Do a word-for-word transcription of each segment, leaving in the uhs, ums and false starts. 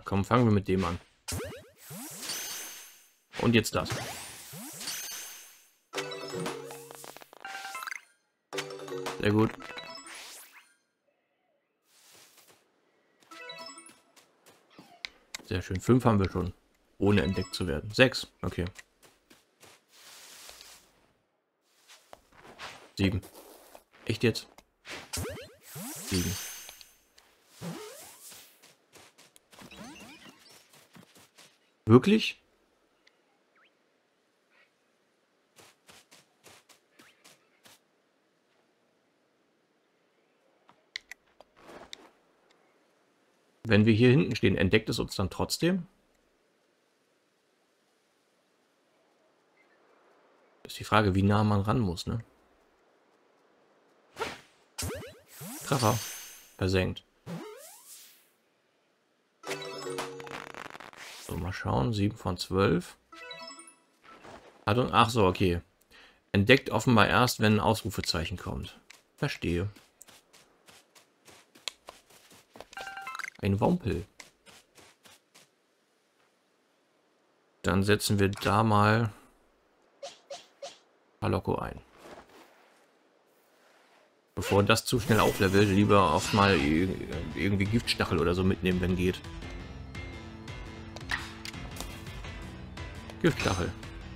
komm, fangen wir mit dem an. Und jetzt das. Sehr gut. Sehr schön. Fünf haben wir schon. Ohne entdeckt zu werden. Sechs. Okay. Sieben. Echt jetzt? Sieben. Wirklich? Wenn wir hier hinten stehen, entdeckt es uns dann trotzdem? Ist die Frage, wie nah man ran muss, ne? Treffer. Versenkt. So, mal schauen. sieben von zwölf. Hat und, ach so, okay. Entdeckt offenbar erst, wenn ein Ausrufezeichen kommt. Verstehe. Ein Wampel. Dann setzen wir da mal Paloko ein. Bevor das zu schnell auflevelt, lieber oft mal irgendwie Giftstachel oder so mitnehmen, wenn geht. Giftstachel.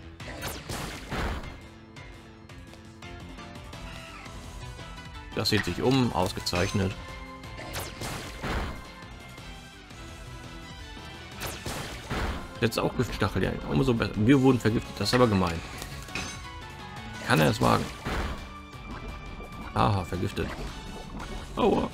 Das sieht sich um, ausgezeichnet. Jetzt auch Giftstachel, ja, umso besser. Wir wurden vergiftet, das ist aber gemein. Kann er es wagen? Aha, vergiftet. Aua.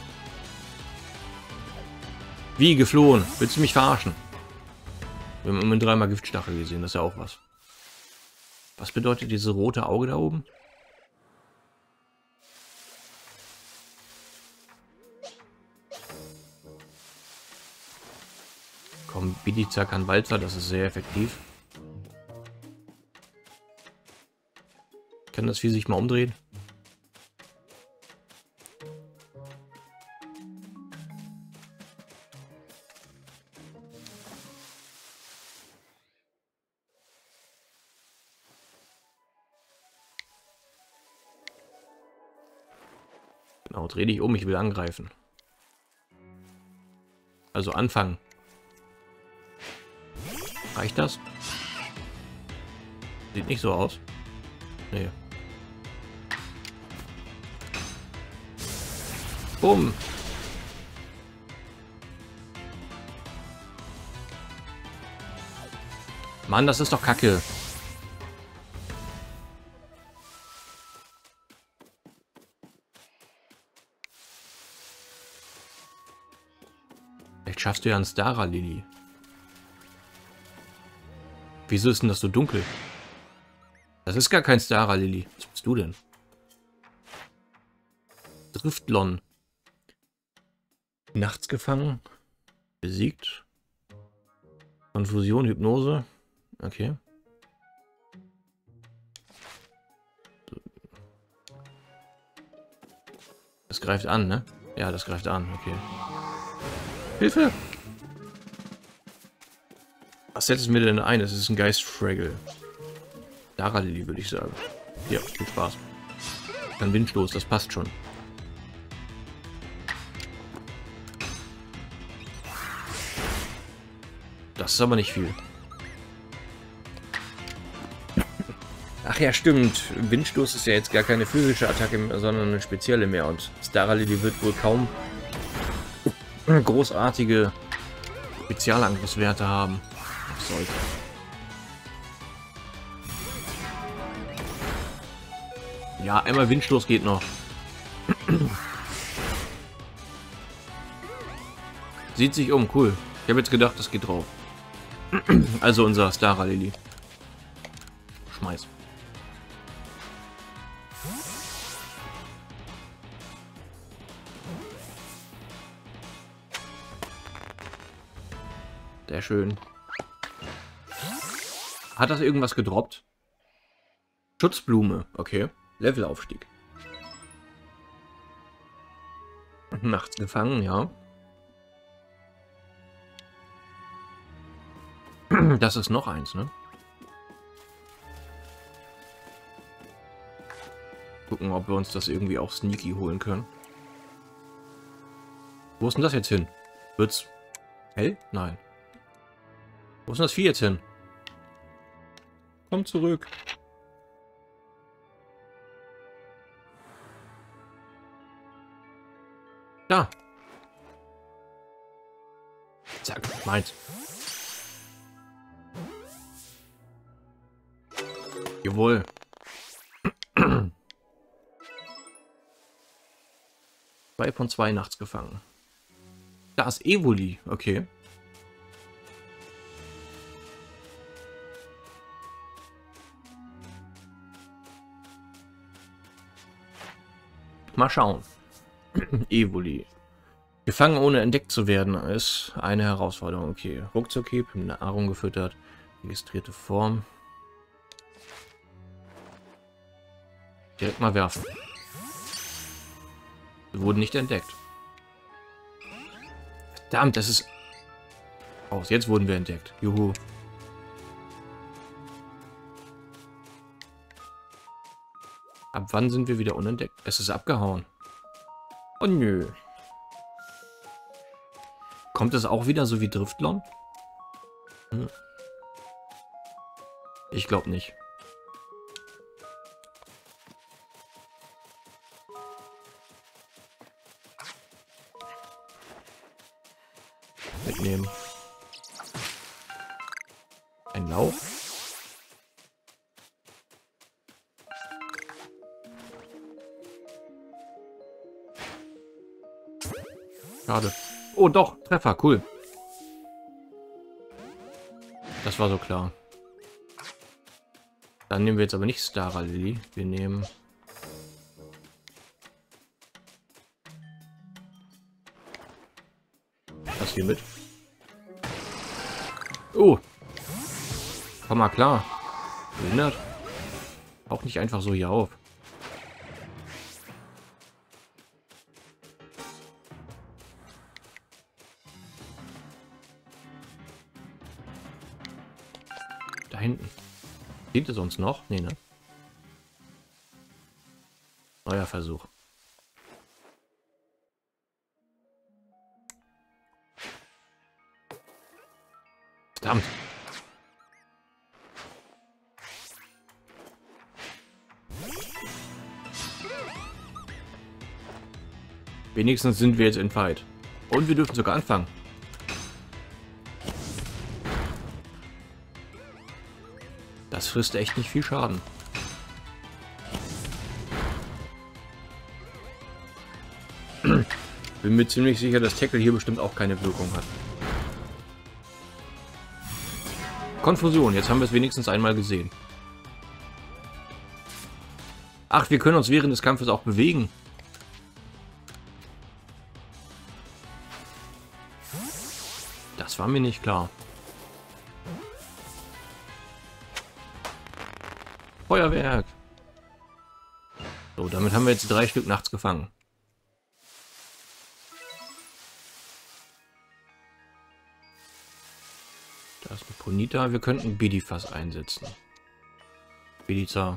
Wie geflohen? Willst du mich verarschen? Wir haben immer dreimal Giftstachel gesehen, das ist ja auch was. Was bedeutet diese rote Auge da oben? Komm, Bidiza kann Walzer, das ist sehr effektiv. Kann das Vieh sich mal umdrehen? Genau, dreh dich um, ich will angreifen. Also anfangen. Reicht das? Sieht nicht so aus. Nee. Bumm. Mann, das ist doch Kacke. Vielleicht schaffst du ja einen Stara Lily. Wieso ist denn das so dunkel? Das ist gar kein Stara Lily. Was bist du denn? Driftlon. Nachts gefangen. Besiegt. Konfusion, Hypnose. Okay. Das greift an, ne? Ja, das greift an. Okay. Hilfe! Was setzen wir denn ein? Das ist ein Geist-Fraggle. Stara Lily, würde ich sagen. Ja, viel Spaß. Dann Windstoß, das passt schon. Das ist aber nicht viel. Ach ja, stimmt. Windstoß ist ja jetzt gar keine physische Attacke, sondern eine spezielle mehr. Und Stara Lily wird wohl kaum großartige Spezialangriffswerte haben. Was soll's. Ja, einmal Windstoß geht noch. Sieht sich um, cool. Ich habe jetzt gedacht, das geht drauf. Also unser Stara Lily. Schmeiß. Sehr schön. Hat das irgendwas gedroppt? Schutzblume, okay. Levelaufstieg. Nachts gefangen, ja. Das ist noch eins, ne? Gucken, ob wir uns das irgendwie auch sneaky holen können. Wo ist denn das jetzt hin? Wird's hell? Nein. Wo ist denn das Vieh jetzt hin? Komm zurück. Da. Zack, meins. Jawohl. Zwei von zwei nachts gefangen. Da ist Evoli, okay. Mal schauen. Evoli. Gefangen ohne entdeckt zu werden ist eine Herausforderung. Okay. Ruckzuckhieb, Nahrung gefüttert, registrierte Form. Direkt mal werfen. Wir wurden nicht entdeckt. Verdammt, das ist... Oh, jetzt wurden wir entdeckt. Juhu. Ab wann sind wir wieder unentdeckt? Es ist abgehauen. Oh nö. Kommt es auch wieder so wie Driftlon? Hm. Ich glaube nicht. Mitnehmen. Ein Lauch. Schade. Oh doch, Treffer, cool. Das war so klar. Dann nehmen wir jetzt aber nicht Stara Lily. Wir nehmen... das hier mit. Oh. Komm mal klar. Behindert. Auch nicht einfach so hier auf. Da hinten. Sieht es uns noch? Nee, ne? Neuer Versuch. Verdammt. Wenigstens sind wir jetzt in Fight. Und wir dürfen sogar anfangen. Das frisst echt nicht viel Schaden. Bin mir ziemlich sicher, dass Tackle hier bestimmt auch keine Wirkung hat. Konfusion, jetzt haben wir es wenigstens einmal gesehen. Ach, wir können uns während des Kampfes auch bewegen. Das war mir nicht klar. Feuerwerk. So, damit haben wir jetzt drei Stück nachts gefangen. Da ist ein Ponita. Wir könnten Bidifas einsetzen. Bidiza.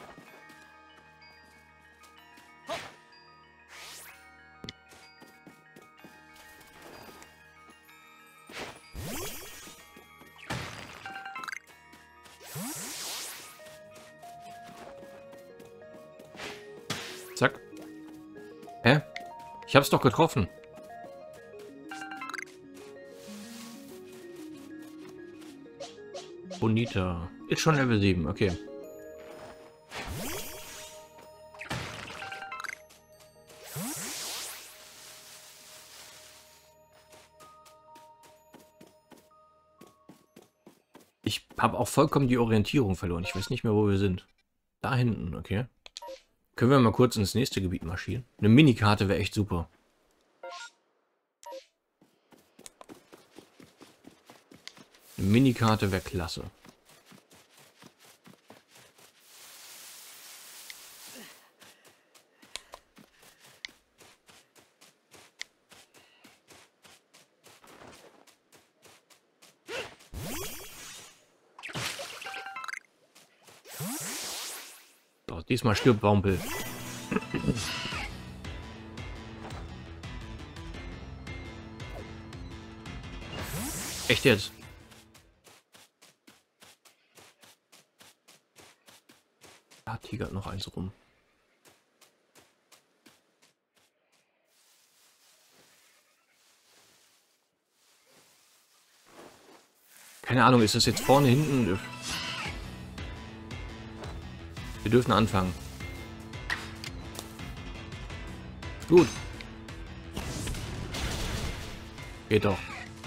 Zack. Hä? Ich hab's doch getroffen. Bonita. Ist schon Level sieben, okay. Ich habe auch vollkommen die Orientierung verloren. Ich weiß nicht mehr, wo wir sind. Da hinten, okay. Können wir mal kurz ins nächste Gebiet marschieren? Eine Minikarte wäre echt super. Eine Minikarte wäre klasse. So, diesmal stirbt Wampel. Echt jetzt? Da tigert noch eins rum. Keine Ahnung, ist das jetzt vorne, hinten? Wir dürfen anfangen. Gut. Geht doch.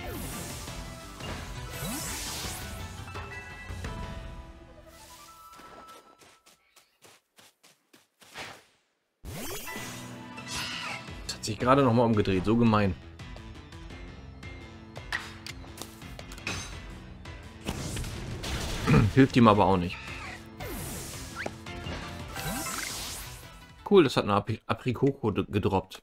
Das hat sich gerade noch mal umgedreht. So gemein. Hilft ihm aber auch nicht. Cool, das hat eine Ap Aprikoko gedroppt.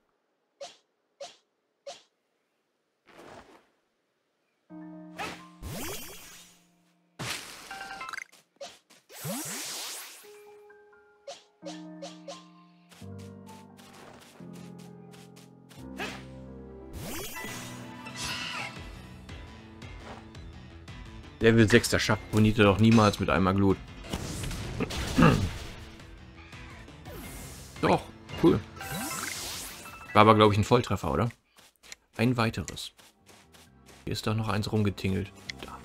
Level sechs, der schafft Bonita doch niemals mit einmal Glut. Doch, cool. War aber, glaube ich, ein Volltreffer, oder? Ein weiteres. Hier ist doch noch eins rumgetingelt. Da.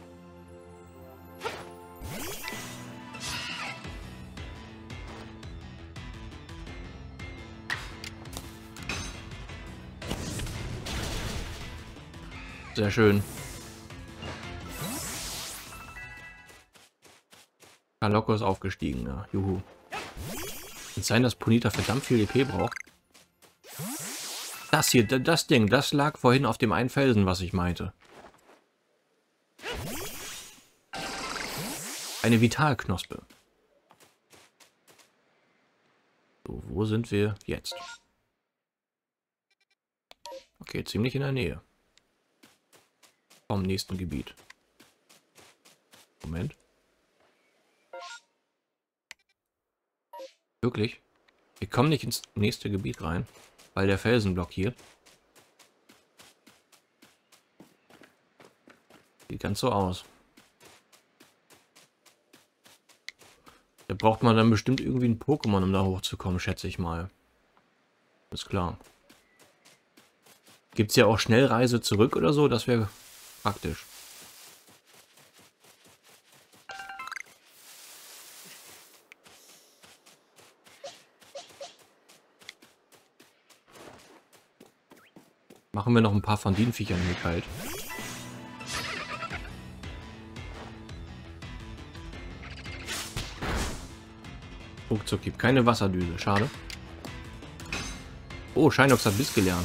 Sehr schön. Kaloko ist aufgestiegen, ja. Juhu. Kann sein, dass Bonita verdammt viel E P braucht. Das hier, das Ding, das lag vorhin auf dem einen Felsen, was ich meinte. Eine Vitalknospe. So, wo sind wir jetzt? Okay, ziemlich in der Nähe. Vom nächsten Gebiet. Moment. Wirklich? Wir kommen nicht ins nächste Gebiet rein, weil der Felsen blockiert. Sieht ganz so aus. Da braucht man dann bestimmt irgendwie ein Pokémon, um da hochzukommen, schätze ich mal. Ist klar. Gibt es ja auch Schnellreise zurück oder so? Das wäre praktisch. Machen wir noch ein paar von den Viechern hier kalt. Ruckzuck gibt keine Wasserdüse, schade. Oh, Shinox hat Biss gelernt.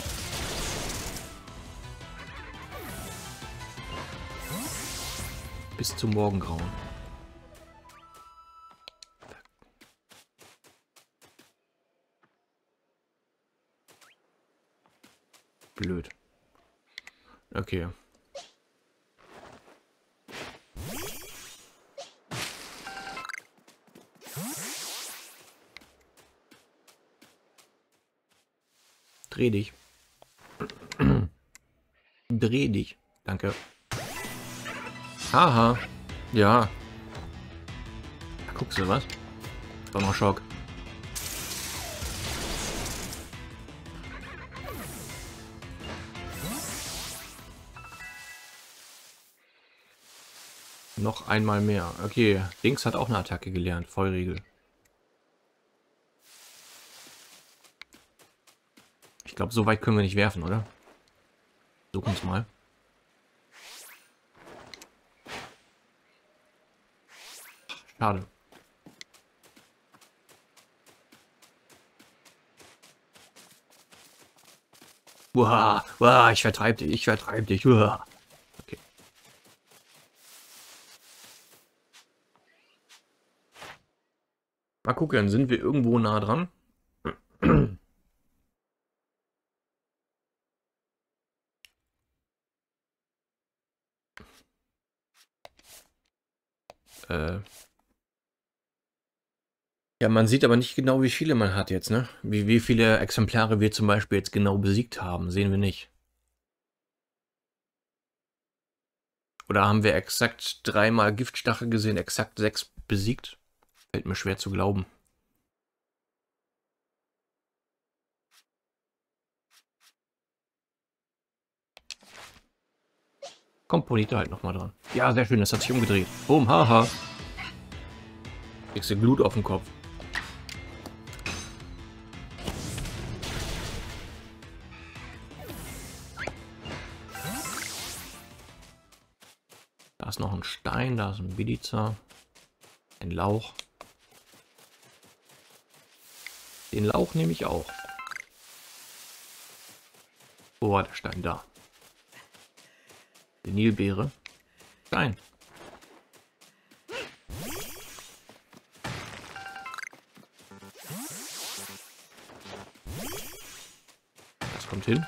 Bis zum Morgengrauen. Blöd. Okay. Dreh dich. Dreh dich. Danke. Haha. Ja. Da guckst du was? Donnerschock. Noch einmal mehr. Okay, Dings hat auch eine Attacke gelernt. Vollriegel. Ich glaube, so weit können wir nicht werfen, oder? Suchen uns mal. Schade. Uah, uah, ich vertreibe dich, ich vertreibe dich. Uah. Okay. Mal gucken, sind wir irgendwo nah dran? äh. Ja, man sieht aber nicht genau, wie viele man hat jetzt, ne? Wie, wie viele Exemplare wir zum Beispiel jetzt genau besiegt haben, sehen wir nicht. Oder haben wir exakt dreimal Giftstachel gesehen, exakt sechs besiegt? Fällt mir schwer zu glauben. Kommt Bonita halt nochmal dran. Ja, sehr schön, das hat sich umgedreht. Boom, haha. Kriegst du Glut auf den Kopf. Da ist noch ein Stein, da ist ein Biliza. Ein Lauch. Den Lauch nehme ich auch. Wo war der Stein? Da. Die Nilbeere. Stein. Das kommt hin.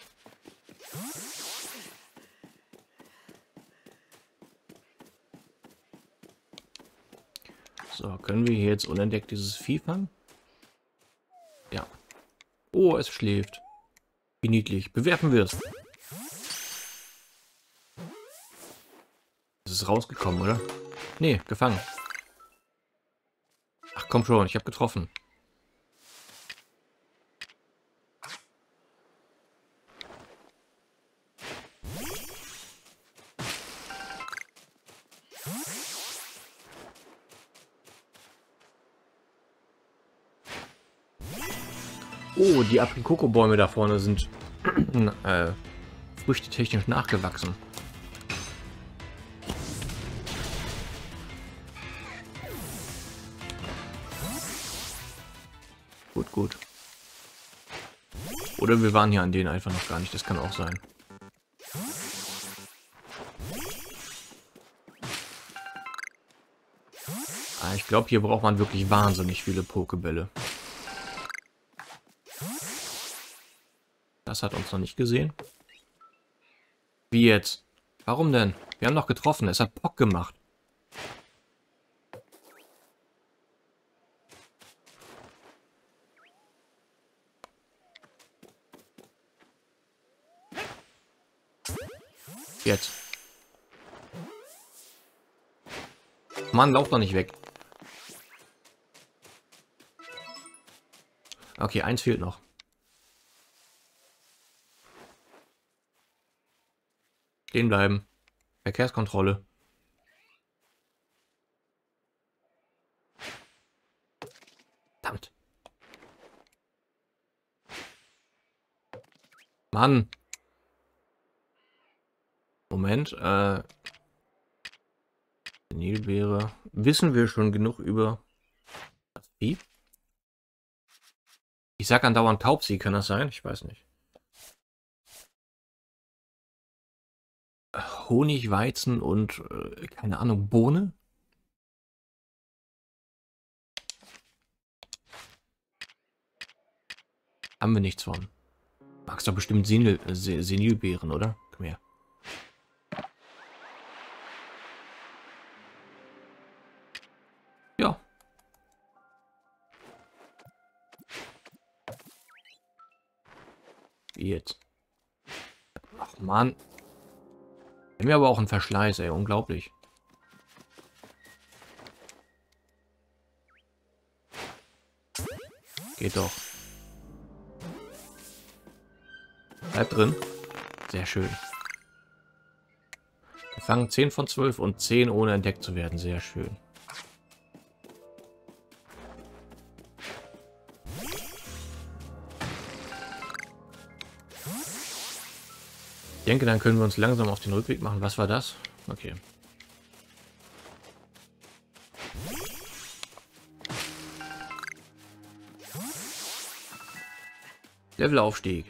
So, können wir hier jetzt unentdeckt dieses Vieh fangen? Ja. Oh, es schläft. Wie niedlich. Bewerfen wir es. Es ist rausgekommen, oder? Nee, gefangen. Ach komm schon, ich habe getroffen. Oh, die Aprikoko-Bäume da vorne sind äh, früchtetechnisch nachgewachsen. Gut, gut. Oder wir waren hier an denen einfach noch gar nicht. Das kann auch sein. Ah, ich glaube, hier braucht man wirklich wahnsinnig viele Pokebälle. Das hat uns noch nicht gesehen. Wie jetzt? Warum denn? Wir haben doch getroffen. Es hat Pock gemacht. Jetzt. Mann, lauf doch nicht weg. Okay, eins fehlt noch. Stehen bleiben. Verkehrskontrolle. Verdammt. Mann. Moment. Äh. Nilbeere. Wissen wir schon genug über das Vieh? Ich sag andauernd Taubsi, kann das sein? Ich weiß nicht. Honig, Weizen und, äh, keine Ahnung, Bohne? Haben wir nichts von. Magst doch bestimmt Senil, äh, Senilbeeren, oder? Komm her. Ja. Wie jetzt? Ach Mann. Wir haben ja aber auch einen Verschleiß, ey. Unglaublich. Geht doch. Bleib drin. Sehr schön. Gefangen zehn von zwölf und zehn ohne entdeckt zu werden. Sehr schön. Ich denke, dann können wir uns langsam auf den Rückweg machen. Was war das? Okay. Levelaufstieg.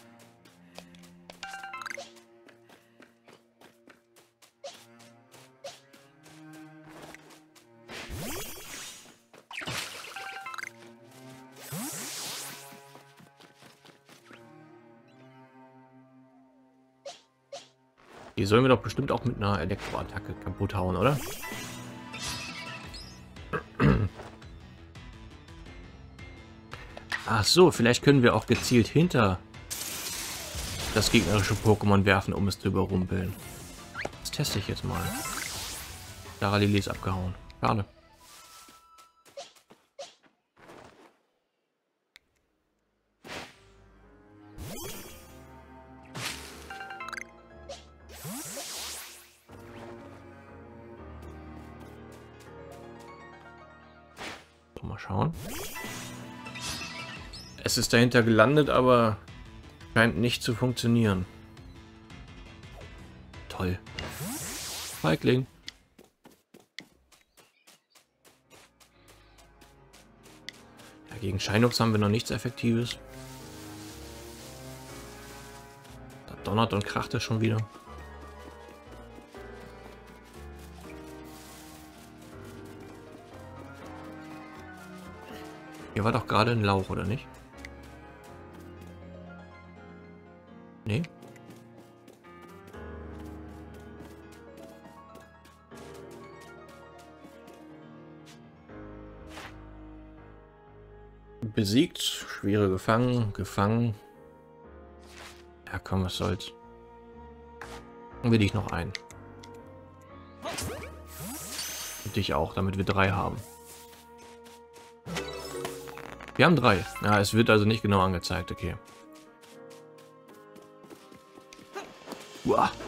Die sollen wir doch bestimmt auch mit einer Elektroattacke kaputt hauen, oder? Ach so, vielleicht können wir auch gezielt hinter das gegnerische Pokémon werfen, um es zu überrumpeln. Das teste ich jetzt mal. Daralili ist abgehauen. Schade. Mal schauen. Es ist dahinter gelandet, aber scheint nicht zu funktionieren. Toll. Feigling. Ja, gegen Shinox haben wir noch nichts Effektives. Da donnert und kracht es schon wieder. Hier war doch gerade ein Lauch, oder nicht? Nee? Besiegt, schwere gefangen, gefangen. Ja komm, was soll's. Dann will ich noch einen. Und dich auch, damit wir drei haben. Wir haben drei. Ja, es wird also nicht genau angezeigt, okay. Uah.